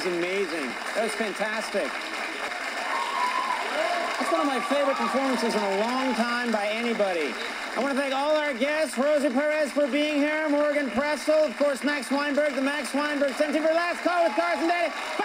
was amazing. That was fantastic. That's one of my favorite performances in a long time by anybody. I want to thank all our guests, Rosie Perez for being here, Morgan Presto, of course, Max Weinberg, the Max Weinberg Center for Last Call with Carson Daly.